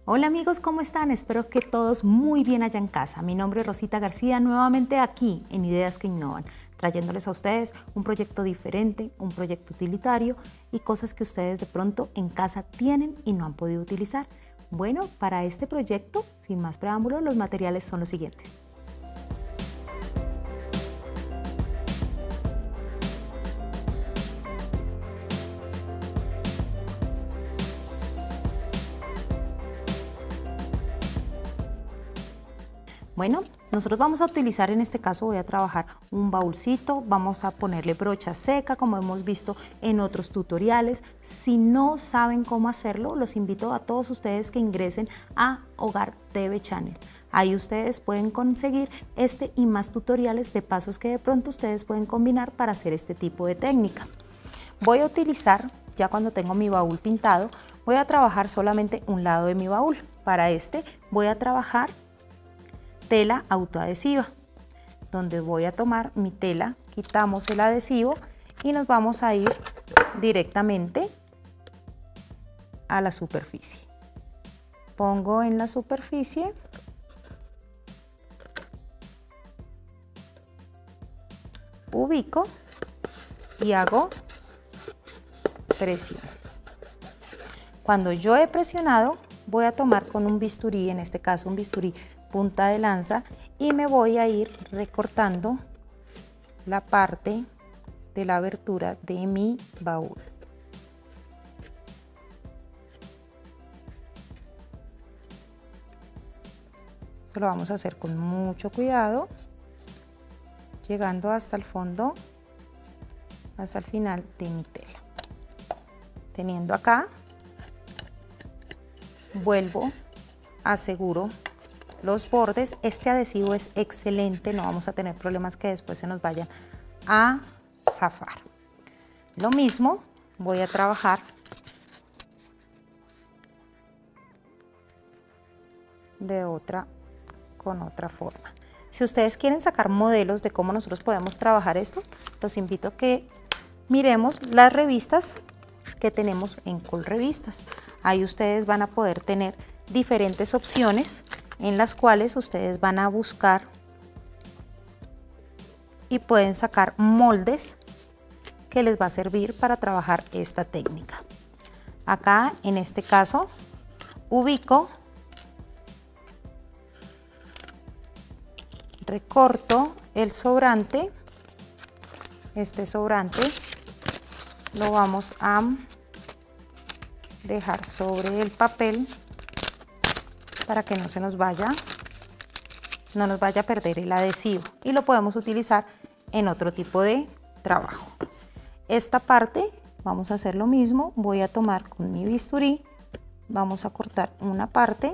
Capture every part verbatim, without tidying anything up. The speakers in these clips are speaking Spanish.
Hola amigos, ¿cómo están? Espero que todos muy bien allá en casa. Mi nombre es Rosita García, nuevamente aquí en Ideas que Innovan, trayéndoles a ustedes un proyecto diferente, un proyecto utilitario y cosas que ustedes de pronto en casa tienen y no han podido utilizar. Bueno, para este proyecto, sin más preámbulo, los materiales son los siguientes. Bueno, nosotros vamos a utilizar, en este caso voy a trabajar un baúlcito, vamos a ponerle brocha seca como hemos visto en otros tutoriales. Si no saben cómo hacerlo, los invito a todos ustedes que ingresen a Hogar T V Channel. Ahí ustedes pueden conseguir este y más tutoriales de pasos que de pronto ustedes pueden combinar para hacer este tipo de técnica. Voy a utilizar, ya cuando tengo mi baúl pintado, voy a trabajar solamente un lado de mi baúl. Para este voy a trabajar tela autoadhesiva, donde voy a tomar mi tela, quitamos el adhesivo y nos vamos a ir directamente a la superficie. Pongo en la superficie, ubico y hago presión. Cuando yo he presionado, voy a tomar con un bisturí, en este caso un bisturí punta de lanza, y me voy a ir recortando la parte de la abertura de mi baúl. Esto lo vamos a hacer con mucho cuidado, llegando hasta el fondo, hasta el final de mi tela. Teniendo acá, vuelvo, aseguro los bordes. Este adhesivo es excelente, no vamos a tener problemas que después se nos vayan a zafar. Lo mismo voy a trabajar de otra con otra forma. Si ustedes quieren sacar modelos de cómo nosotros podemos trabajar esto, los invito a que miremos las revistas que tenemos en Colrevistas. Ahí ustedes van a poder tener diferentes opciones en las cuales ustedes van a buscar y pueden sacar moldes que les va a servir para trabajar esta técnica. Acá en este caso ubico, recorto el sobrante, este sobrante lo vamos a dejar sobre el papel para que no se nos vaya, no nos vaya a perder el adhesivo, y lo podemos utilizar en otro tipo de trabajo. Esta parte vamos a hacer lo mismo, voy a tomar con mi bisturí, vamos a cortar una parte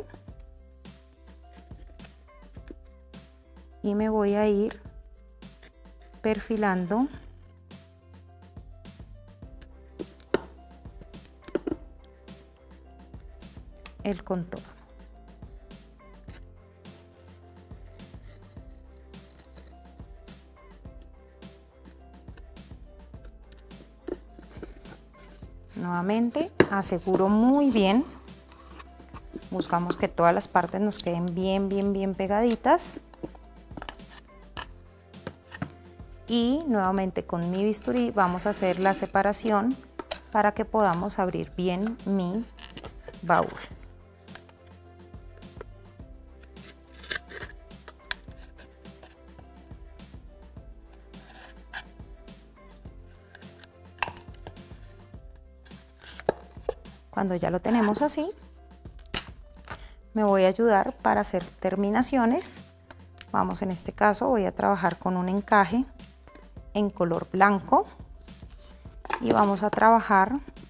y me voy a ir perfilando el contorno. Nuevamente aseguro muy bien, buscamos que todas las partes nos queden bien, bien, bien pegaditas, y nuevamente con mi bisturí vamos a hacer la separación para que podamos abrir bien mi baúl. Cuando ya lo tenemos así, me voy a ayudar para hacer terminaciones. Vamos, en este caso voy a trabajar con un encaje en color blanco y vamos a trabajar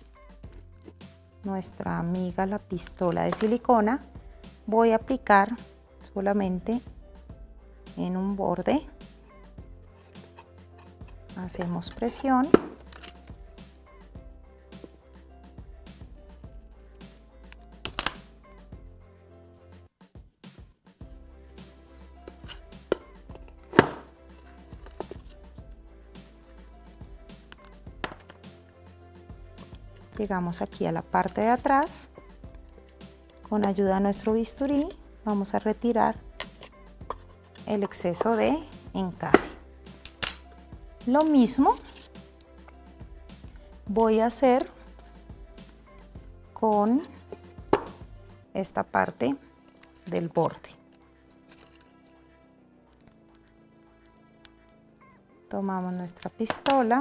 nuestra amiga la pistola de silicona. Voy a aplicar solamente en un borde, hacemos presión llegamos aquí a la parte de atrás, Con ayuda de nuestro bisturí vamos a retirar el exceso de encaje. Lo mismo voy a hacer con esta parte del borde. Tomamos nuestra pistola,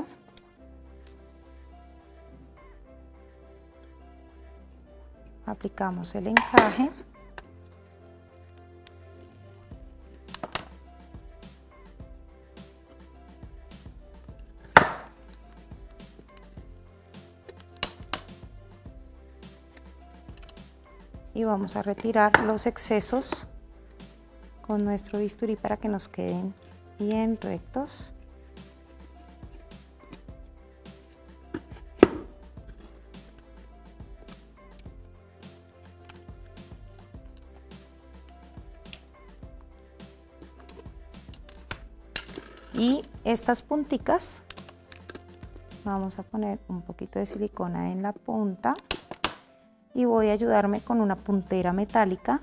aplicamos el encaje y vamos a retirar los excesos con nuestro bisturí para que nos queden bien rectos. Y estas punticas vamos a poner un poquito de silicona en la punta y voy a ayudarme con una puntera metálica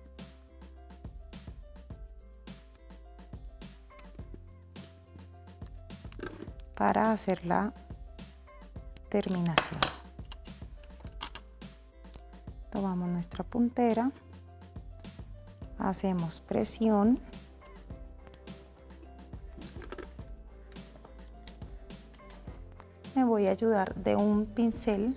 para hacer la terminación. Tomamos nuestra puntera, hacemos presión me voy a ayudar de un pincel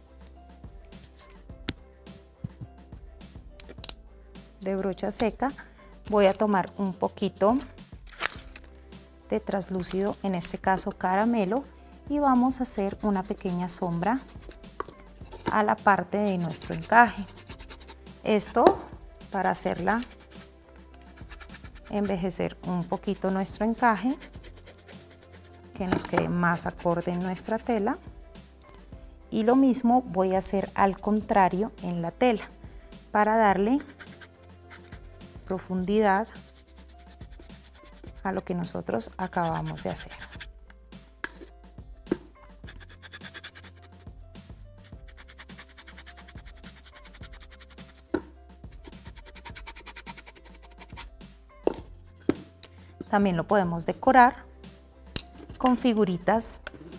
de brocha seca, voy a tomar un poquito de translúcido, en este caso caramelo, y vamos a hacer una pequeña sombra a la parte de nuestro encaje. Esto para hacerla envejecer un poquito nuestro encaje, que nos quede más acorde en nuestra tela. Y lo mismo voy a hacer al contrario en la tela para darle profundidad a lo que nosotros acabamos de hacer. También lo podemos decorar con figuritas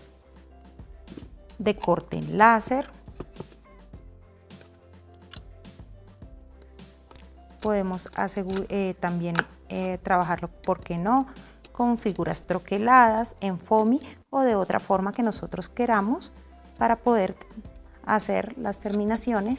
de corte en láser. Podemos eh, también eh, trabajarlo, ¿por qué no?, con figuras troqueladas en foamy o de otra forma que nosotros queramos para poder hacer las terminaciones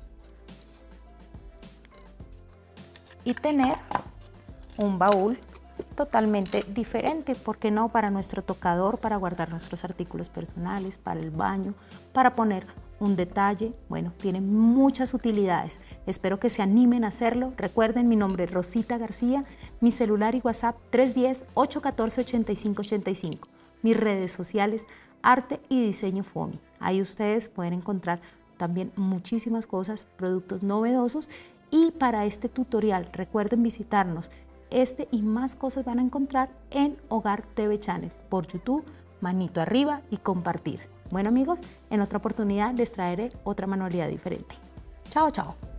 y tener un baúl totalmente diferente, ¿por qué no?, para nuestro tocador, para guardar nuestros artículos personales, para el baño, para poner un detalle. Bueno, tiene muchas utilidades. Espero que se animen a hacerlo. Recuerden, mi nombre es Rosita García, mi celular y WhatsApp tres uno cero, ocho uno cuatro, ocho cinco ocho cinco, mis redes sociales Arte y Diseño Foamy. Ahí ustedes pueden encontrar también muchísimas cosas, productos novedosos, y para este tutorial recuerden visitarnos. Este y más cosas van a encontrar en Hogar T V Channel por YouTube, manito arriba y compartir. Bueno amigos, en otra oportunidad les traeré otra manualidad diferente. Chao, chao.